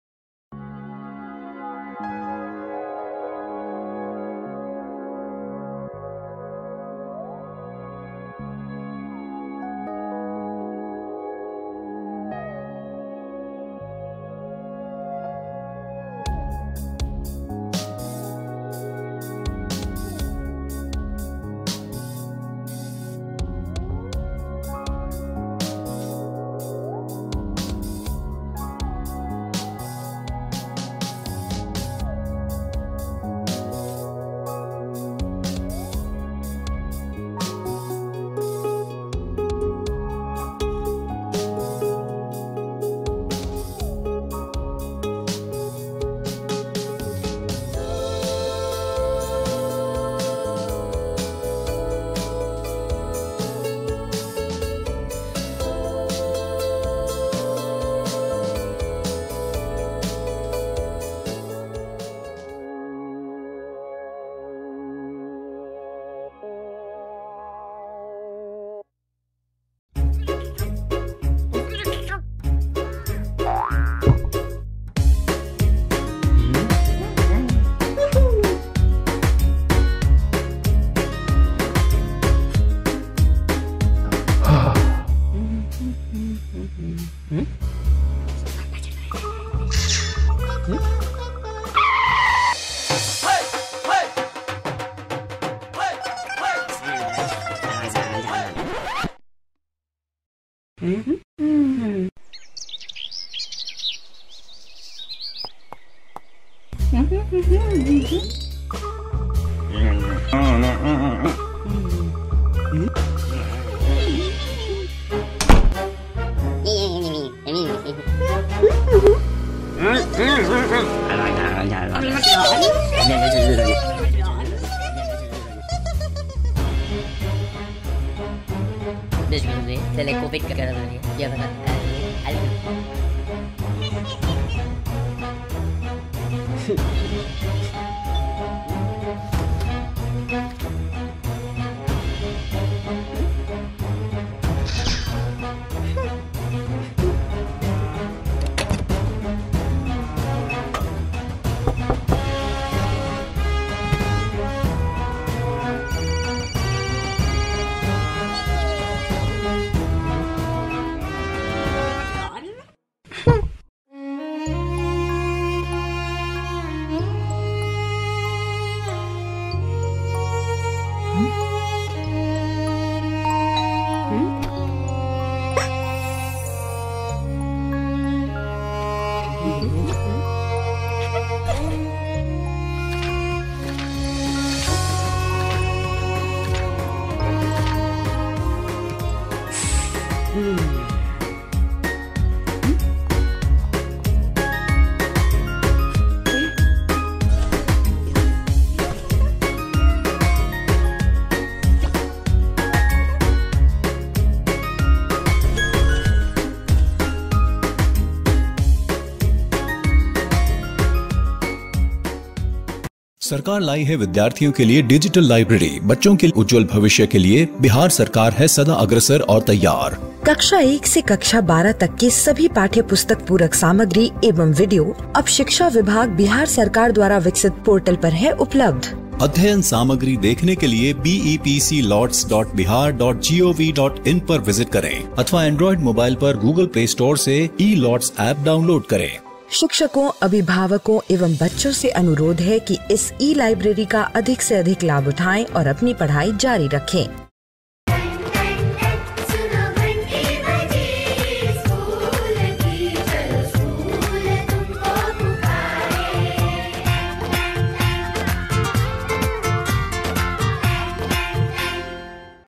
Covid ka na rin. Yan na. सरकार लाई है विद्यार्थियों के लिए डिजिटल लाइब्रेरी। बच्चों के उज्जवल भविष्य के लिए बिहार सरकार है सदा अग्रसर और तैयार। कक्षा एक से कक्षा बारह तक के सभी पाठ्य पुस्तक पूरक सामग्री एवं वीडियो अब शिक्षा विभाग बिहार सरकार द्वारा विकसित पोर्टल पर है उपलब्ध। अध्ययन सामग्री देखने के लिए B E P C lots dot Bihar dot G O V dot in पर विजिट करें अथवा एंड्रॉइड मोबाइल पर गूगल प्ले स्टोर से ई लॉट्स ऐप डाउनलोड करें। शिक्षकों, अभिभावकों एवं बच्चों से अनुरोध है कि इस ई लाइब्रेरी का अधिक से अधिक लाभ उठाएं और अपनी पढ़ाई जारी रखें।